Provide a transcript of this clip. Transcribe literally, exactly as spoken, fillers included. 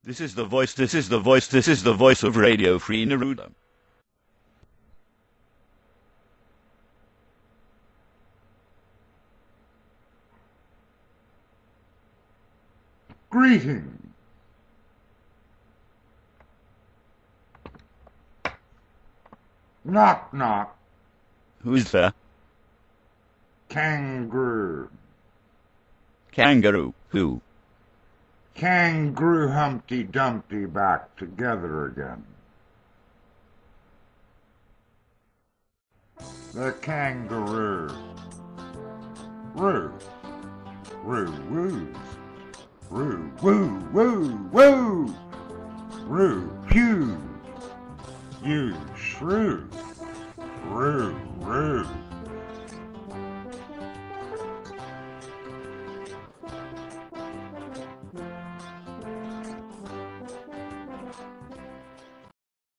This is the voice, this is the voice, this is the voice of Radio Free Neruda. Greeting. Knock, knock. Who's there? Kangaroo. Kangaroo. Who? Kangaroo Humpty Dumpty back together again. The kangaroo. Roo. Roo woos. Roo woo woo woo. Roo pew. You shrew. Roo roo.